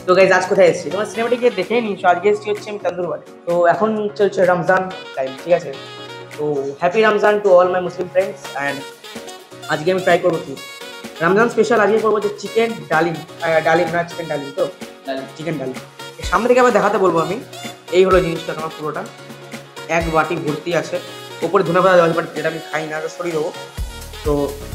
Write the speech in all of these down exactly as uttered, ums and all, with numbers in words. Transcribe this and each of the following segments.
তো গাইজ আজ কোথায় এসেছি তোমার সিনেমাটিকে দেখে নিয়েছো। আজকে এসেছি হচ্ছে আমি তন্দুরবারে। তো এখন চলছে রমজান টাইম, ঠিক আছে। তো happy Ramzan to all my Muslim friends. And আজকে আমি ট্রাই করবো কি রমজান স্পেশাল। আজকে করবো যে চিকেন ডালিম, ডালিম না চিকেন ডালিম, তো চিকেন ডালিম সামনে থেকে আবার দেখাতে বলবো আমি। এই হলো জিনিসটা তোমার পুরোটা এক বাটি ভর্তি আছে, ওপরে ধনে পাতা দেওয়া, বাট যেটা আমি খাই না, সরিয়ে দেবো। তো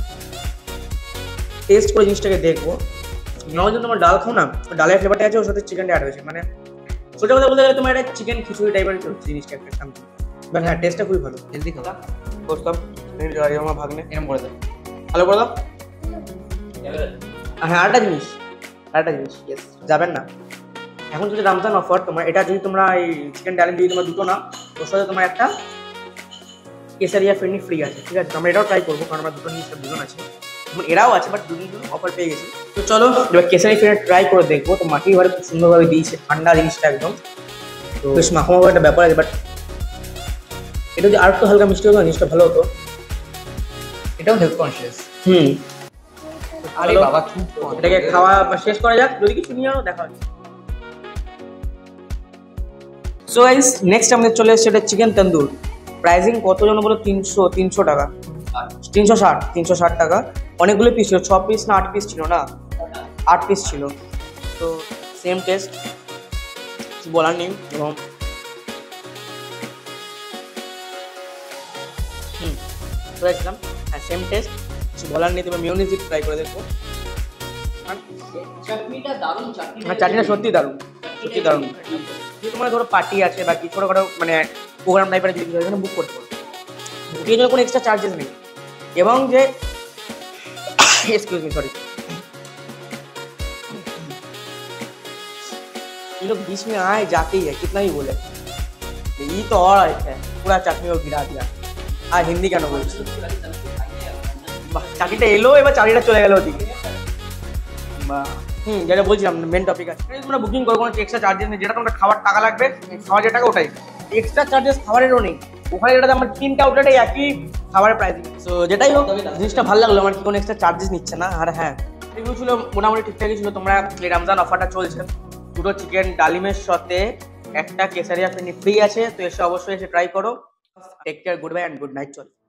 টেস্ট করে জিনিসটাকে দেখবো। নয় জন্য তোমার ডাল খাও না, ডালের ফ্লেভারটা আছে, ওর সাথে চিকেনটা অ্যাড হয়েছে। মানে সোজা কথা বলতে গেলে তোমার একটা চিকেন খিচুড়ি টাইপের জিনিসটা একটা সামথিং, বাট হ্যাঁ টেস্টটা খুবই ভালো। হেলদি খাওয়া করতাম আমার ভাগ্নে এরকম করে দাও, ভালো করে দাও। হ্যাঁ আরেকটা জিনিস, আরেকটা জিনিস ইয়েস যাবেন না, এখন যদি রমজান অফার তোমার এটা যদি তোমরা এই চিকেন ডালিম যদি তোমার দুটো না, ওর সাথে তোমার একটা কেসারিয়া ফেরনি ফ্রি আছে, ঠিক আছে। আমরা এটাও ট্রাই করবো, কারণ আমরা দুটো জিনিস দুজন আছে, এরাও আছে, বাট দুজন অফার পেয়ে গেছি। তো চলো এবার কেসারি ফেরনি ট্রাই করে দেখবো। তো মাটির ঘরে খুব সুন্দরভাবে দিয়েছে, ঠান্ডা জিনিসটা একদম, তো বেশ মাখামাখা একটা ব্যাপার আছে। বাট এটা যদি আর একটু হালকা মিষ্টি হতো জিনিসটা ভালো হতো। এটাও হেলথ কনসিয়াস। হুম আরে বাবা খুব এটাকে খাওয়া শেষ করা যাক, যদি কিছু নিয়ে আনো দেখা হচ্ছে। সো গাইস নেক্সট আমাদের চলে এসেছে এটা চিকেন তন্দুর। প্রাইসিং কত জন বলো? তিনশো তিনশো টাকা, তিনশো ষাট তিনশো ষাট টাকা। অনেকগুলো পিস ছিল, ছ পিস না আট পিস ছিল না, আট পিস ছিল। তো সেম টেস্ট, কিছু বলার নেই। এবং হুম করেছিলাম, হ্যাঁ সেম টেস্ট, কিছু বলার নেই। তবে মিউনিস দিয়ে ট্রাই করে দেখবো। চাটনিটা দারুণ, চাটনি হ্যাঁ চাটনিটা সত্যি দারুণ, সত্যি দারুণ। যদি তোমার ধরো পার্টি আছে বা কিছু ছোটোখাটো মানে প্রোগ্রাম টাইপের যদি এখানে বুক করতে পারো, বুকিং জন্য কোনো এক্সট্রা চার্জেস নেই। এবং যে एक्सक्यूज मी सॉरी, ये लोग बीच में आए जाते ही है, कितना ही बोले ये तो और है पूरा चटनी को गिरा दिया। আর হিন্দি কেন বলছি, চাকরিটা এলো এবার চাকরিটা চলে গেল ওদিকে। বা হুম যেটা বলছিলাম মেন টপিক আছে, তোমরা বুকিং করো কোনো এক্সট্রা চার্জেস নেই। যেটা তোমরা খাবার টাকা লাগবে, খাওয়ার যে টাকা ওটাই, এক্সট্রা চার্জেস খাবারেরও নেই। ওখানে যেটা আমার তিনটা আউটলেটে একই খাবারের প্রাইস। তো যেটাই হোক জিনিসটা ভালো লাগলো আমার, কি কোনো এক্সট্রা চার্জেস নিচ্ছে না। আর হ্যাঁ এগুলো ছিল মোটামুটি ঠিকঠাকই ছিল। তোমরা এই রমজান অফারটা চলছে, দুটো চিকেন ডালিমের সাথে একটা কেসারিয়া ফেরনি ফ্রি আছে। তো এসে অবশ্যই এসে ট্রাই করো। Take care, good bye and good night. চল।